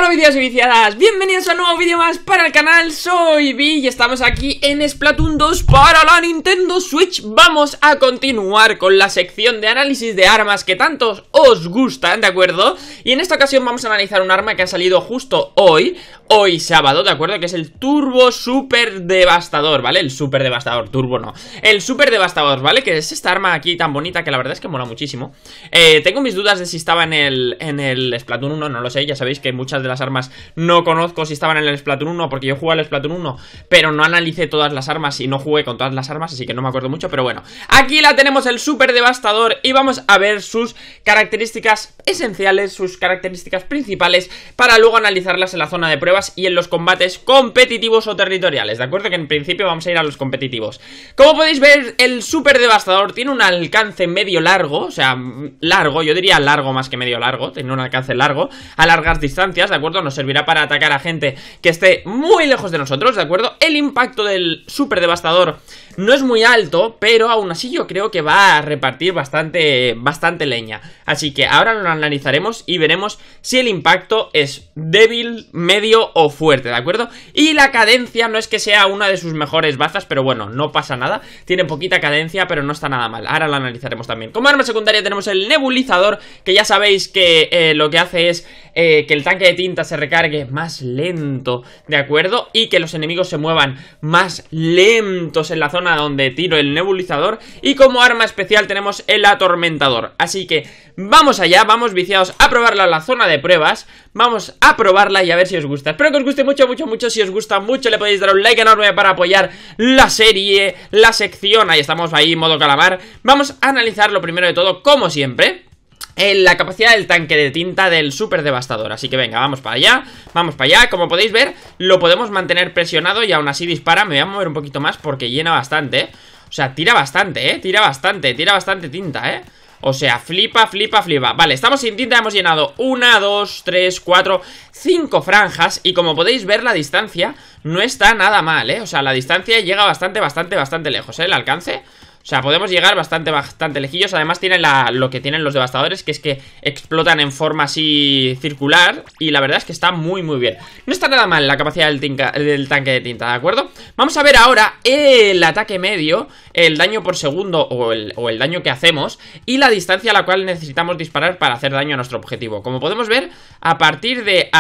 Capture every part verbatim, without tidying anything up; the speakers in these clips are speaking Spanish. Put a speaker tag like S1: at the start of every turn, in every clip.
S1: Hola viciados y viciadas, bienvenidos a un nuevo vídeo más para el canal. Soy Vi y estamos aquí en Splatoon dos para la Nintendo Switch. Vamos a continuar con la sección de análisis de armas que tantos os gustan, ¿de acuerdo? Y en esta ocasión vamos a analizar un arma que ha salido justo hoy, hoy sábado, ¿de acuerdo? Que es el Turbo Super Devastador, ¿vale? El Super Devastador, Turbo no, el Super Devastador, ¿vale? Que es esta arma aquí tan bonita que la verdad es que mola muchísimo. eh, Tengo mis dudas de si estaba en el, en el Splatoon uno, no lo sé, ya sabéis que muchas de las armas no conozco si estaban en el Splatoon uno, porque yo jugué al Splatoon uno, pero no analicé todas las armas y no jugué con todas las armas, así que no me acuerdo mucho, pero bueno. Aquí la tenemos, el Super Devastador, y vamos a ver sus características esenciales, sus características principales, para luego analizarlas en la zona de pruebas y en los combates competitivos o territoriales, ¿de acuerdo? Que en principio vamos a ir a los competitivos. Como podéis ver, el Super Devastador tiene un alcance medio largo, o sea, largo, yo diría largo más que medio largo, tiene un alcance largo, a largas distancias, ¿de acuerdo? Nos servirá para atacar a gente que esté muy lejos de nosotros, ¿de acuerdo? El impacto del Super Devastador no es muy alto, pero aún así yo creo que va a repartir bastante, bastante leña. Así que ahora lo analizaremos y veremos si el impacto es débil, medio o fuerte, ¿de acuerdo? Y la cadencia no es que sea una de sus mejores bazas, pero bueno, no pasa nada. Tiene poquita cadencia, pero no está nada mal. Ahora lo analizaremos también. Como arma secundaria tenemos el Nebulizador, que ya sabéis que eh, lo que hace es eh, que el tanque de tinta se recargue más lento, ¿de acuerdo? Y que los enemigos se muevan más lentos en la zona donde tiro el Nebulizador. Y como arma especial tenemos el Atormentador. Así que vamos allá, vamos viciados a probarla en la zona de pruebas. Vamos a probarla y a ver si os gusta. Espero que os guste mucho, mucho, mucho. Si os gusta mucho le podéis dar un like enorme para apoyar la serie, la sección. Ahí estamos, ahí, modo calamar. Vamos a analizar lo primero de todo, como siempre, en la capacidad del tanque de tinta del Super Devastador. Así que venga, vamos para allá, vamos para allá. Como podéis ver, lo podemos mantener presionado y aún así dispara. Me voy a mover un poquito más porque llena bastante, ¿eh? O sea, tira bastante, ¿eh? Tira bastante, tira bastante tinta, ¿eh? O sea, flipa, flipa, flipa. Vale, estamos sin tinta, hemos llenado una, dos, tres, cuatro, cinco franjas. Y como podéis ver, la distancia no está nada mal, ¿eh? O sea, la distancia llega bastante, bastante, bastante lejos, ¿eh? El alcance, o sea, podemos llegar bastante, bastante lejillos. Además tienen la, lo que tienen los devastadores, que es que explotan en forma así circular. Y la verdad es que está muy, muy bien. No está nada mal la capacidad del, tinca, del tanque de tinta, ¿de acuerdo? Vamos a ver ahora el ataque medio, el daño por segundo o el, o el daño que hacemos, y la distancia a la cual necesitamos disparar para hacer daño a nuestro objetivo. Como podemos ver, a partir de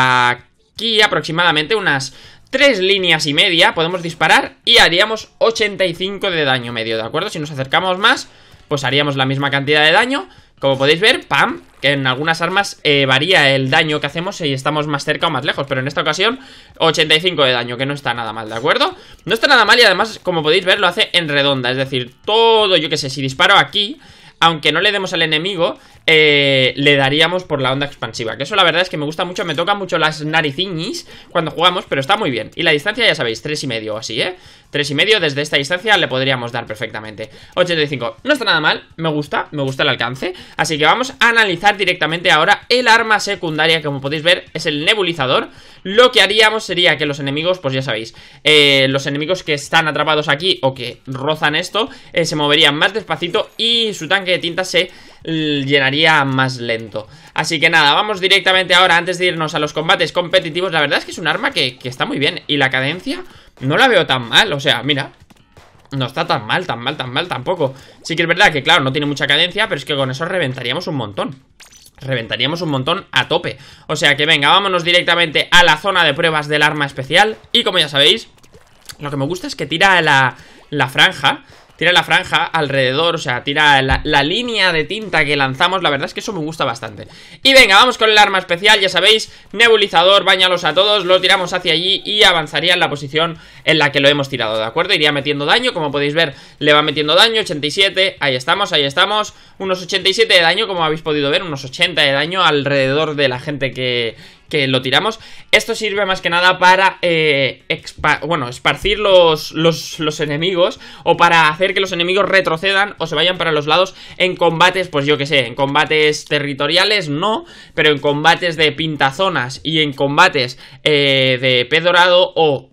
S1: aquí aproximadamente unas tres líneas y media podemos disparar y haríamos ochenta y cinco de daño medio, ¿de acuerdo? Si nos acercamos más, pues haríamos la misma cantidad de daño. Como podéis ver, pam, que en algunas armas eh, varía el daño que hacemos si estamos más cerca o más lejos, pero en esta ocasión ochenta y cinco de daño, que no está nada mal, ¿de acuerdo? No está nada mal y además, como podéis ver, lo hace en redonda, es decir, todo, yo que sé, si disparo aquí, aunque no le demos al enemigo, eh, le daríamos por la onda expansiva. Que eso la verdad es que me gusta mucho, me tocan mucho las nariciñis cuando jugamos, pero está muy bien. Y la distancia ya sabéis, tres y medio o así, ¿eh? Tres y medio desde esta distancia le podríamos dar perfectamente. ochenta y cinco, no está nada mal, me gusta, me gusta el alcance. Así que vamos a analizar directamente ahora el arma secundaria, que como podéis ver es el Nebulizador. Lo que haríamos sería que los enemigos, pues ya sabéis, eh, los enemigos que están atrapados aquí o que rozan esto, eh, se moverían más despacito y su tanque de tinta se llenaría más lento. Así que nada, vamos directamente ahora, antes de irnos a los combates competitivos. La verdad es que es un arma que, que está muy bien. Y la cadencia no la veo tan mal, o sea, mira, no está tan mal, tan mal, tan mal tampoco. Sí que es verdad que claro, no tiene mucha cadencia, pero es que con eso reventaríamos un montón. Reventaríamos un montón a tope. O sea que venga, vámonos directamente a la zona de pruebas del arma especial. Y como ya sabéis, lo que me gusta es que tira la, la franja. Tira la franja alrededor, o sea, tira la, la línea de tinta que lanzamos. La verdad es que eso me gusta bastante. Y venga, vamos con el arma especial, ya sabéis, Nebulizador, báñalos a todos. Lo tiramos hacia allí y avanzaría en la posición en la que lo hemos tirado, ¿de acuerdo? Iría metiendo daño, como podéis ver, le va metiendo daño, ochenta y siete, ahí estamos, ahí estamos. Unos ochenta y siete de daño, como habéis podido ver, unos ochenta de daño alrededor de la gente que... que lo tiramos. Esto sirve más que nada para eh, bueno, esparcir los, los, los enemigos, o para hacer que los enemigos retrocedan o se vayan para los lados en combates, pues yo que sé, en combates territoriales no, pero en combates de pintazonas y en combates eh, de pez dorado o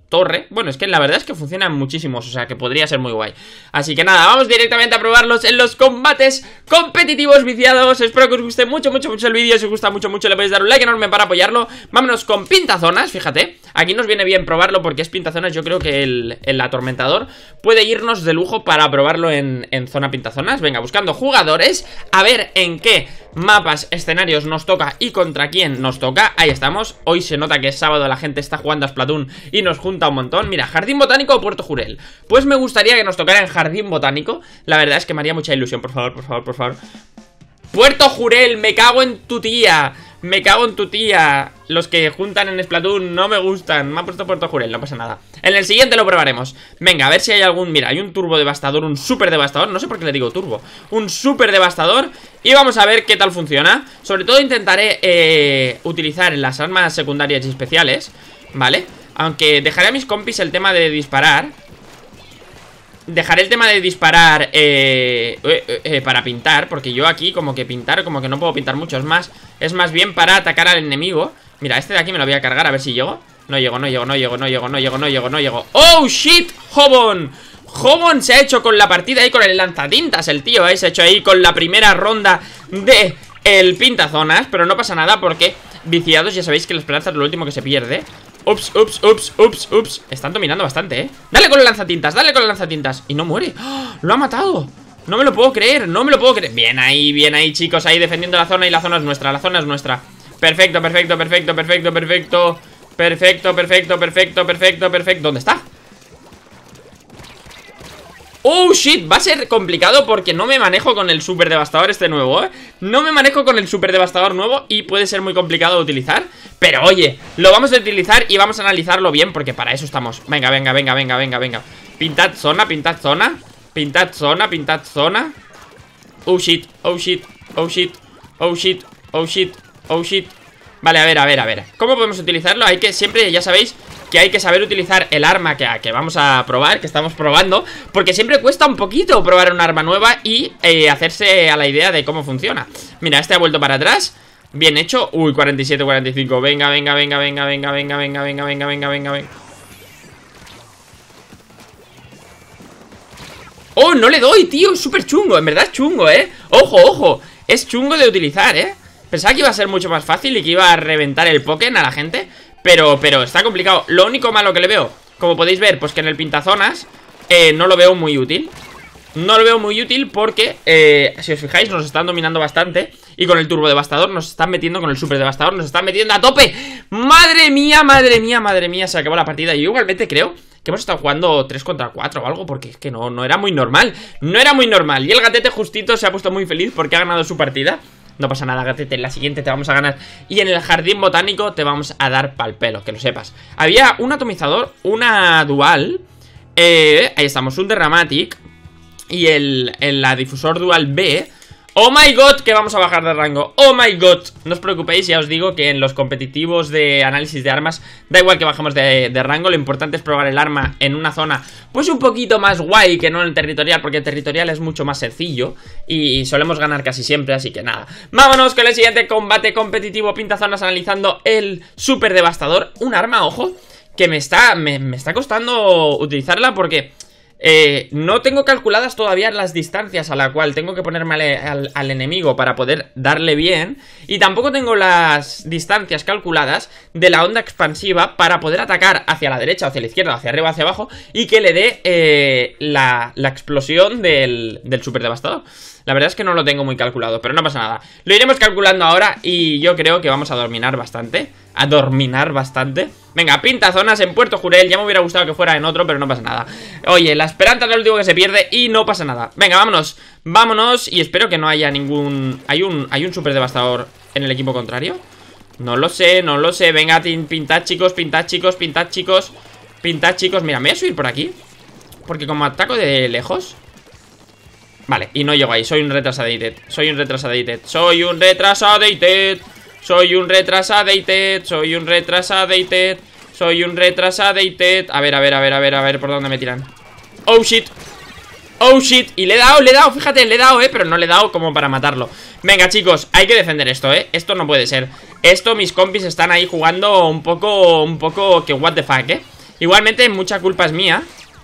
S1: torre. Bueno, es que la verdad es que funcionan muchísimos, o sea que podría ser muy guay. Así que nada, vamos directamente a probarlos en los combates competitivos viciados. Espero que os guste mucho, mucho, mucho el vídeo. Si os gusta mucho, mucho le podéis dar un like enorme para apoyarlo. Vámonos con pintazonas, fíjate. Aquí nos viene bien probarlo porque es pintazonas. Yo creo que el, el atormentador puede irnos de lujo para probarlo en, en zona pintazonas. Venga, buscando jugadores, a ver en qué mapas, escenarios nos toca y contra quién nos toca. Ahí estamos, hoy se nota que es sábado, la gente está jugando a Splatoon y nos junta un montón. Mira, Jardín Botánico o Puerto Jurel. Pues me gustaría que nos tocara en Jardín Botánico. La verdad es que me haría mucha ilusión, por favor, por favor, por favor. Puerto Jurel, me cago en tu tía. Me cago en tu tía. Los que juntan en Splatoon no me gustan. Me ha puesto Puerto Jurel, no pasa nada. En el siguiente lo probaremos. Venga, a ver si hay algún... Mira, hay un turbo devastador, un super devastador. No sé por qué le digo turbo. Un super devastador. Y vamos a ver qué tal funciona. Sobre todo intentaré eh, utilizar las armas secundarias y especiales, ¿vale? Aunque dejaré a mis compis el tema de disparar. Dejaré el tema de disparar eh, eh, eh, para pintar, porque yo aquí como que pintar, como que no puedo pintar mucho. Es más, es más bien para atacar al enemigo. Mira, este de aquí me lo voy a cargar, a ver si llego. No llego, no llego, no llego, no llego, no llego, no llego, no llego. ¡Oh, shit! ¡Hobon! Hobon se ha hecho con la partida ahí con el lanzatintas, el tío, ¿eh? Se ha hecho ahí con la primera ronda de el pintazonas, pero no pasa nada porque viciados ya sabéis que la esperanza es lo último que se pierde. Ups, ups, ups, ups, ups. Están dominando bastante, ¿eh? Dale con el lanzatintas, dale con el lanzatintas. Y no muere. ¡Oh! ¡Lo ha matado! No me lo puedo creer, no me lo puedo creer. Bien ahí, bien ahí, chicos, ahí defendiendo la zona. Y la zona es nuestra, la zona es nuestra. Perfecto, perfecto, perfecto, perfecto, perfecto. Perfecto, perfecto, perfecto, perfecto, perfecto. ¿Dónde está? Oh, shit, va a ser complicado porque no me manejo con el super devastador este nuevo, ¿eh? No me manejo con el super devastador nuevo y puede ser muy complicado de utilizar. Pero oye, lo vamos a utilizar y vamos a analizarlo bien porque para eso estamos. Venga, venga, venga, venga, venga, venga. Pintad zona, pintad zona. Pintad zona, pintad zona. Oh, shit, oh, shit, oh, shit, oh, shit, oh, shit, oh, shit. Vale, a ver, a ver, a ver. ¿Cómo podemos utilizarlo? Hay que siempre, ya sabéis que hay que saber utilizar el arma que, que vamos a probar, que estamos probando, porque siempre cuesta un poquito probar un arma nueva y eh, hacerse a la idea de cómo funciona. Mira, este ha vuelto para atrás. Bien hecho. Uy, cuarenta y siete, cuarenta y cinco. Venga, venga, venga, venga, venga, venga, venga, venga, venga, venga, venga, venga. Oh, no le doy, tío. Es súper chungo. En verdad es chungo, ¿eh? Ojo, ojo. Es chungo de utilizar, ¿eh? Pensaba que iba a ser mucho más fácil y que iba a reventar el Pokémon a la gente. Pero, pero está complicado. Lo único malo que le veo, como podéis ver, pues que en el pintazonas eh, no lo veo muy útil. No lo veo muy útil porque, eh, si os fijáis, nos están dominando bastante. Y con el turbo devastador nos están metiendo, con el super devastador nos están metiendo a tope. ¡Madre mía, madre mía, madre mía! Se acabó la partida. Y yo igualmente creo que hemos estado jugando tres contra cuatro o algo, porque es que no, no era muy normal. No era muy normal. Y el gatete justito se ha puesto muy feliz porque ha ganado su partida. No pasa nada, gatete, en la siguiente te vamos a ganar. Y en el jardín botánico te vamos a dar pal pelo, que lo sepas. Había un atomizador, una dual eh, ahí estamos, un Derramatic. Y el, el la difusor dual B. Oh my god, que vamos a bajar de rango. Oh my god, no os preocupéis, ya os digo que en los competitivos de análisis de armas da igual que bajemos de, de rango. Lo importante es probar el arma en una zona pues un poquito más guay que no en el territorial, porque el territorial es mucho más sencillo y solemos ganar casi siempre, así que nada. Vámonos con el siguiente combate competitivo pintazonas, analizando el super devastador. Un arma, ojo, que me está, me, me está costando utilizarla porque... Eh, no tengo calculadas todavía las distancias a la cual tengo que ponerme al, al, al enemigo para poder darle bien. Y tampoco tengo las distancias calculadas de la onda expansiva para poder atacar hacia la derecha, hacia la izquierda, hacia arriba, hacia abajo, y que le dé eh, la, la explosión del, del super devastador. La verdad es que no lo tengo muy calculado, pero no pasa nada. Lo iremos calculando ahora y yo creo que vamos a dominar bastante. A dominar bastante. Venga, pintazonas en Puerto Jurel. Ya me hubiera gustado que fuera en otro, pero no pasa nada. Oye, la esperanza es lo último que se pierde y no pasa nada. Venga, vámonos, vámonos. Y espero que no haya ningún... ¿Hay un, hay un super devastador en el equipo contrario? No lo sé, no lo sé. Venga, pintad chicos, pintad chicos, pintad chicos. Pintad chicos, mira, me voy a subir por aquí porque como ataco de lejos... Vale, y no llego ahí, soy un retrasadated. Soy un retrasadated, soy un retrasadated. Soy un retrasadated, soy un retrasadated. Soy un retrasadated. A ver, a ver, a ver, a ver, a ver por dónde me tiran. Oh shit. Oh shit, y le he dado, le he dado, fíjate, le he dado, eh, pero no le he dado como para matarlo. Venga chicos, hay que defender esto, eh. Esto no puede ser. Esto, mis compis están ahí jugando un poco, un poco que what the fuck, eh. Igualmente mucha culpa es mía,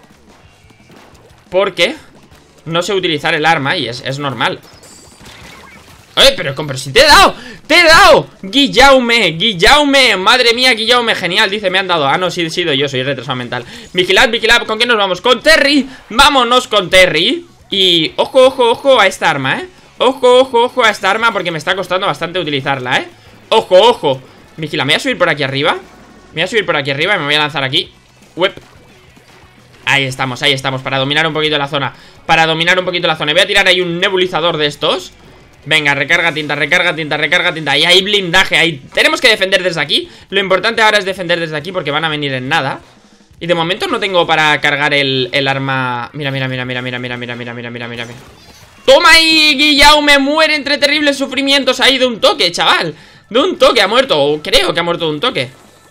S1: porque no sé utilizar el arma y es, es normal. ¡Eh, pero, pero si te he dado! ¡Te he dado! ¡Guillaume! ¡Guillaume! Madre mía, Guillaume, genial, dice, me han dado. Ah, no, sí, he sido yo, soy retrasado mental. Vigilad, vigilad, ¿con quién nos vamos? ¡Con Terry! ¡Vámonos con Terry! Y ojo, ojo, ojo a esta arma, ¿eh? Ojo, ojo, ojo a esta arma porque me está costando bastante utilizarla, ¿eh? Ojo, ojo. Vigila, me voy a subir por aquí arriba. Me voy a subir por aquí arriba y me voy a lanzar aquí. Web. Ahí estamos, ahí estamos, para dominar un poquito la zona. Para dominar un poquito la zona. Voy a tirar ahí un nebulizador de estos. Venga, recarga tinta, recarga tinta, recarga tinta. Y hay blindaje, ahí tenemos que defender desde aquí. Lo importante ahora es defender desde aquí porque van a venir en nada. Y de momento no tengo para cargar el, el arma. Mira, mira, mira, mira, mira, mira, mira, mira, mira, mira, mira, mira. ¡Toma ahí, Guillaume! Muere entre terribles sufrimientos ahí de un toque, chaval. De un toque ha muerto, o creo que ha muerto de un toque.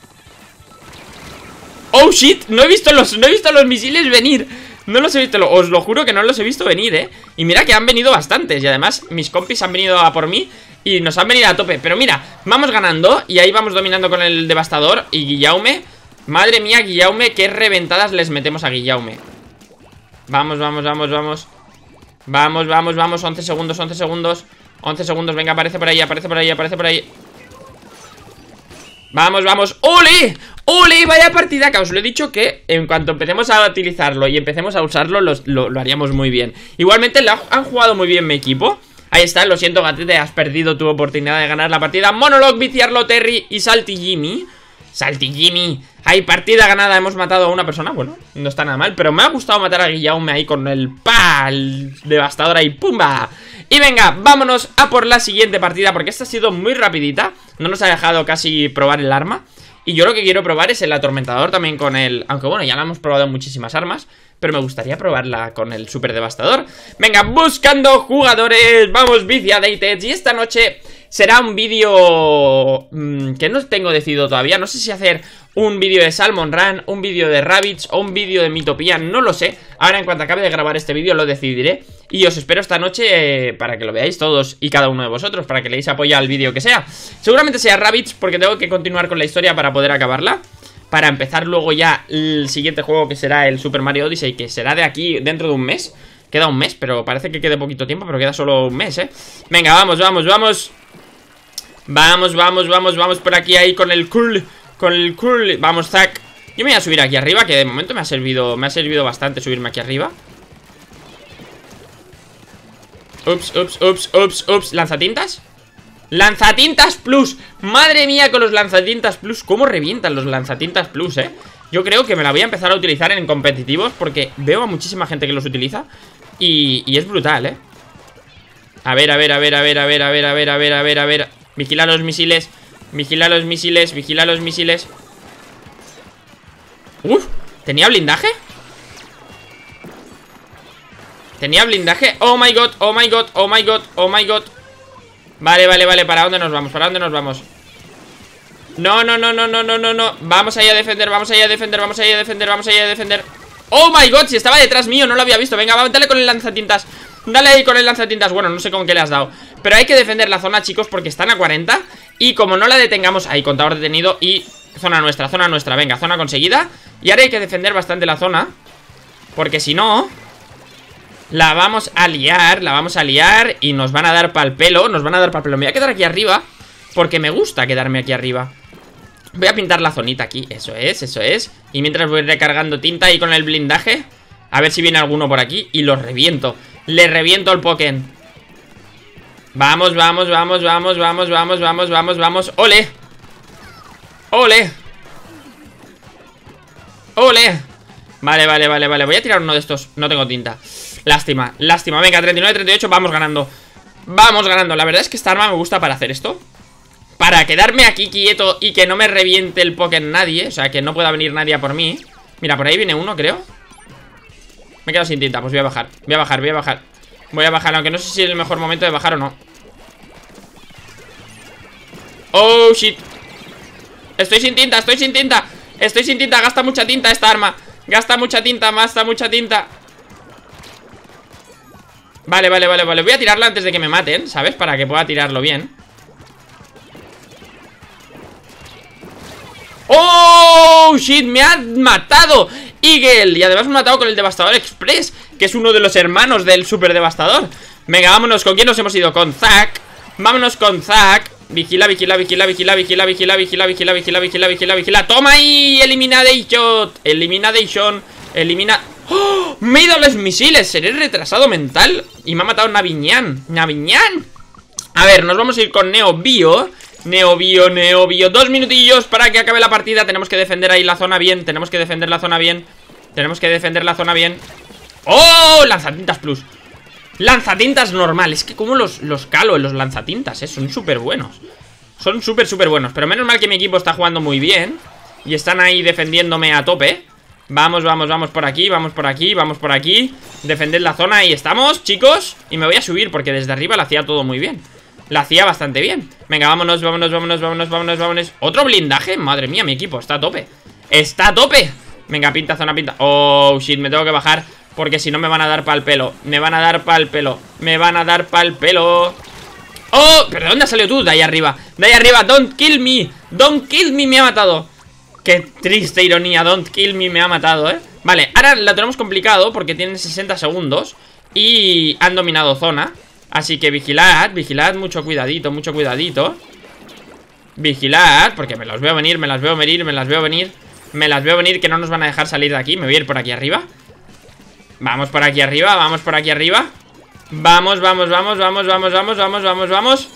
S1: ¡Oh, shit! No he visto los, no he visto los misiles venir. No los he visto, os lo juro que no los he visto venir, eh. Y mira que han venido bastantes. Y además mis compis han venido a por mí y nos han venido a tope. Pero mira, vamos ganando y ahí vamos dominando con el devastador. Y Guillaume, madre mía, Guillaume, qué reventadas les metemos a Guillaume. Vamos, vamos, vamos, vamos. Vamos, vamos, vamos, once segundos, once segundos. once segundos, venga, aparece por ahí, aparece por ahí, aparece por ahí. Vamos, vamos, ¡ole! ¡Ole! Vaya partida, que os lo he dicho que en cuanto empecemos a utilizarlo y empecemos a usarlo, los, lo, lo haríamos muy bien. Igualmente lo han jugado muy bien mi equipo. Ahí está, lo siento, gatete, has perdido tu oportunidad de ganar la partida. Monolog, viciarlo, Terry y Salty Jimmy. Salty Jimmy. Hay partida ganada, hemos matado a una persona. Bueno, no está nada mal, pero me ha gustado matar a Guillaume ahí con el pa, el devastador ahí, pumba. Y venga, vámonos a por la siguiente partida, porque esta ha sido muy rapidita. No nos ha dejado casi probar el arma. Y yo lo que quiero probar es el atormentador también con el... Aunque bueno, ya la hemos probado en muchísimas armas, pero me gustaría probarla con el super devastador. Venga, buscando jugadores. Vamos, viciadated. Y esta noche será un vídeo mmm, que no tengo decidido todavía. No sé si hacer un vídeo de Salmon Run, un vídeo de Rabbids o un vídeo de Miitopia, no lo sé. Ahora en cuanto acabe de grabar este vídeo lo decidiré. Y os espero esta noche eh, para que lo veáis todos y cada uno de vosotros, para que le deis apoyo al vídeo que sea. Seguramente sea Rabbids porque tengo que continuar con la historia para poder acabarla, para empezar luego ya el siguiente juego, que será el Super Mario Odyssey, que será de aquí dentro de un mes. Queda un mes, pero parece que quede poquito tiempo, pero queda solo un mes, eh. Venga, vamos, vamos, vamos. Vamos, vamos, vamos, vamos por aquí ahí con el cool. Con el cool, vamos, Zack. Yo me voy a subir aquí arriba, que de momento me ha servido Me ha servido bastante subirme aquí arriba. Ups, ups, ups, ups, ups. ¿Lanzatintas? ¡Lanzatintas Plus! Madre mía con los lanzatintas Plus. ¿Cómo revientan los lanzatintas Plus, eh? Yo creo que me la voy a empezar a utilizar en competitivos, porque veo a muchísima gente que los utiliza. Y, y es brutal, eh. A ver, a ver, a ver, a ver, a ver, a ver, a ver, a ver, a ver, a ver. Vigila los misiles. Vigila los misiles, vigila los misiles. Uf, ¿tenía blindaje? ¿Tenía blindaje? Oh my god, oh my god, oh my god, oh my god. Vale, vale, vale, ¿para dónde nos vamos? ¿Para dónde nos vamos? No, no, no, no, no, no, no, no. Vamos allá a defender, vamos allá a defender, vamos allá a defender, vamos allá a defender. Oh my god, si estaba detrás mío, no lo había visto. Venga, dale con el lanzatintas. Dale ahí con el lanzatintas. Bueno, no sé con qué le has dado, pero hay que defender la zona, chicos, porque están a cuarenta. Y como no la detengamos, ahí, contador detenido. Y zona nuestra, zona nuestra, venga, zona conseguida. Y ahora hay que defender bastante la zona, porque si no, la vamos a liar, la vamos a liar y nos van a dar pa'l pelo, nos van a dar pa'l pelo. Me voy a quedar aquí arriba, porque me gusta quedarme aquí arriba. Voy a pintar la zonita aquí, eso es, eso es. Y mientras voy recargando tinta y con el blindaje, a ver si viene alguno por aquí y los reviento. Le reviento el Pokémon. Vamos, vamos, vamos, vamos, vamos, vamos, vamos, vamos, vamos. ¡Ole! ¡Ole! ¡Ole! Vale, vale, vale, vale. Voy a tirar uno de estos. No tengo tinta. Lástima, lástima. Venga, treinta y nueve, treinta y ocho, vamos ganando. Vamos ganando. La verdad es que esta arma me gusta para hacer esto. Para quedarme aquí quieto y que no me reviente el Pokémon nadie. O sea, que no pueda venir nadie a por mí. Mira, por ahí viene uno, creo. Me he quedado sin tinta, pues voy a bajar. Voy a bajar, voy a bajar. Voy a bajar, aunque no sé si es el mejor momento de bajar o no. Oh, shit. Estoy sin tinta, estoy sin tinta. Estoy sin tinta, gasta mucha tinta esta arma. Gasta mucha tinta, gasta mucha tinta. Vale, vale, vale, vale. Voy a tirarla antes de que me maten, ¿sabes? Para que pueda tirarlo bien. ¡Oh, ¡Oh, shit! ¡Me ha matado Eagle! Y además me ha matado con el Devastador Express, que es uno de los hermanos del Super Devastador. Venga, vámonos. ¿Con quién nos hemos ido? Con Zack. Vámonos con Zack. Vigila, vigila, vigila, vigila, vigila, vigila, vigila, vigila, vigila, vigila, vigila, vigila. ¡Toma ahí! Elimination. Elimination. Elimina... ¡Oh! Me he ido a los misiles. ¿Seré retrasado mental? Y me ha matado Naviñán. Naviñán. A ver, nos vamos a ir con Neo Bio. Neo Bio, Neo Bio. Dos minutillos para que acabe la partida. Tenemos que defender ahí la zona bien. Tenemos que defender la zona bien. Tenemos que defender la zona bien. ¡Oh! Lanzatintas plus. Lanzatintas normal. Es que como los, los calo en los lanzatintas, ¿eh? Son súper buenos. Son súper, súper buenos. Pero menos mal que mi equipo está jugando muy bien. Y están ahí defendiéndome a tope. Vamos, vamos, vamos por aquí, vamos por aquí, vamos por aquí. Defender la zona, ahí estamos, chicos. Y me voy a subir porque desde arriba la hacía todo muy bien. La hacía bastante bien. Venga, vámonos, vámonos, vámonos, vámonos, vámonos, vámonos. ¿Otro blindaje? Madre mía, mi equipo está a tope. Está a tope. Venga, pinta, zona, pinta. Oh, shit, me tengo que bajar porque si no me van a dar pa'l pelo. Me van a dar pa'l pelo. Me van a dar pa'l pelo. Oh, pero ¿de dónde has salido tú? De ahí arriba, de ahí arriba, don't kill me. Don't kill me, me ha matado. Qué triste ironía, don't kill me, me ha matado, ¿eh? Vale, ahora la tenemos complicado porque tienen sesenta segundos y han dominado zona. Así que vigilad, vigilad, mucho cuidadito, mucho cuidadito. Vigilad, porque me las veo venir, me las veo venir, me las veo venir. Me las veo venir, que no nos van a dejar salir de aquí. Me voy a ir por aquí arriba. Vamos por aquí arriba, vamos por aquí arriba. Vamos, vamos, vamos, vamos, vamos, vamos, vamos, vamos, vamos.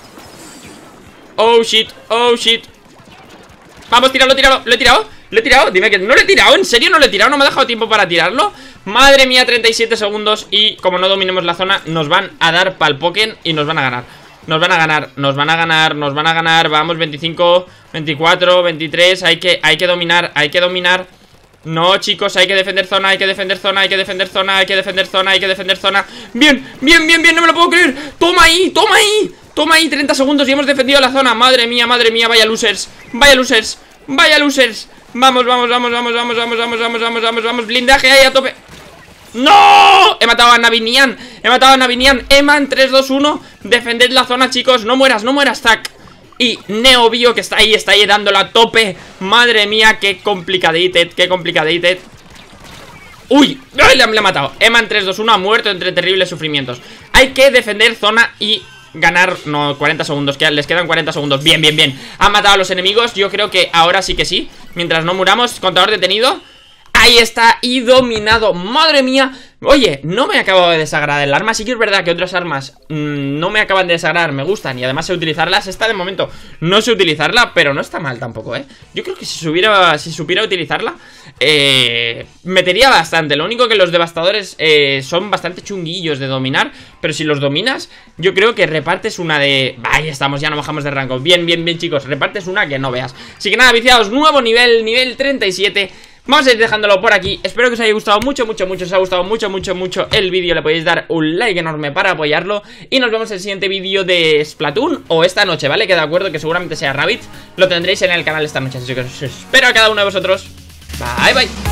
S1: Oh, shit, oh, shit. Vamos, tíralo, tíralo, ¿lo he tirado? ¿Lo he tirado? Dime que no lo he tirado, ¿en serio no lo he tirado? ¿No me ha dejado tiempo para tirarlo? Madre mía, treinta y siete segundos. Y como no dominemos la zona, nos van a dar pa'l Pokémon y nos van a ganar. Nos van a ganar, nos van a ganar, nos van a ganar. Vamos, veinticinco, veinticuatro, veintitrés. Hay que, hay que dominar, hay que dominar. No, chicos, hay que defender zona, hay que defender zona, hay que defender zona, hay que defender zona, hay que defender zona. Bien, bien, bien, bien, no me lo puedo creer. Toma ahí, toma ahí. Toma ahí, treinta segundos y hemos defendido la zona. Madre mía, madre mía, vaya losers. Vaya losers, vaya losers. Vamos, vamos, vamos, vamos, vamos, vamos, vamos, vamos, vamos, vamos, vamos. Blindaje ahí a tope. ¡No! He matado a Navinian. He matado a Navinian. Eman, tres, dos, uno. Defended la zona, chicos. No mueras, no mueras, Zack. Y Neo Bio que está ahí, está ahí dándolo a tope. Madre mía, qué complicadito, qué complicadito. Uy, ¡ay! Le, le ha matado. Eman tres, dos, uno ha muerto entre terribles sufrimientos. Hay que defender zona y ganar, no, cuarenta segundos, que les quedan cuarenta segundos. Bien, bien, bien, han matado a los enemigos. Yo creo que ahora sí que sí. Mientras no muramos, contador detenido. Ahí está, y dominado. Madre mía. Oye, no me acabo de desagradar el arma. Sí que es verdad que otras armas mmm, no me acaban de desagradar, me gustan y además sé utilizarlas. Esta de momento no sé utilizarla, pero no está mal tampoco, ¿eh? Yo creo que si supiera, si supiera utilizarla eh, metería bastante. Lo único que los devastadores eh, son bastante chunguillos de dominar, pero si los dominas, yo creo que repartes una de... Ahí estamos, ya no bajamos de rango. Bien, bien, bien, chicos, repartes una que no veas. Así que nada, viciados, nuevo nivel, nivel treinta y siete. Vamos a ir dejándolo por aquí. Espero que os haya gustado mucho, mucho, mucho. Os ha gustado mucho, mucho, mucho el vídeo. Le podéis dar un like enorme para apoyarlo. Y nos vemos en el siguiente vídeo de Splatoon. O esta noche, ¿vale? Que de acuerdo que seguramente sea Rabbids. Lo tendréis en el canal esta noche. Así que os espero a cada uno de vosotros. Bye, bye.